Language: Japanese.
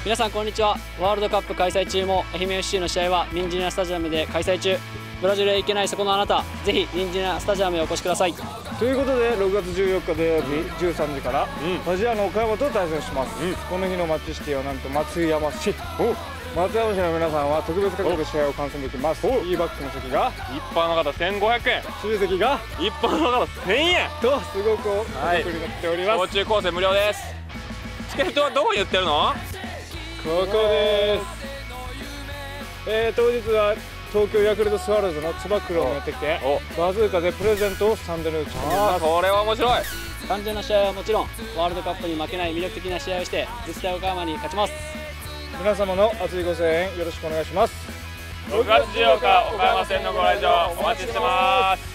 皆さんこんにちは。ワールドカップ開催中も愛媛 FC の試合はニンジュニアスタジアムで開催中。ブラジルへ行けないそこのあなた、ぜひニンジュニアスタジアムへお越しください。 ということで6月14日土曜日13時からファジアーノ岡山と対戦します。この日のマッチシティはなんと松山市。松山市の皆さんは特別価格で試合を観戦できます。E バックの席が一般の方1500円、 指席が一般の方1000円とすごくお得になっております。 小中高生無料です。チケットはどこに売ってるの？ ここです。当日は東京ヤクルトスワローズのつば九郎もやってきてバズーカでプレゼントをスタンドに打ち込みます。 これは面白い。 単純な試合はもちろんワールドカップに負けない魅力的な試合をして絶対岡山に勝ちます。 皆様の熱いご声援よろしくお願いします。 6月14日岡山戦のご来場お待ちしてます。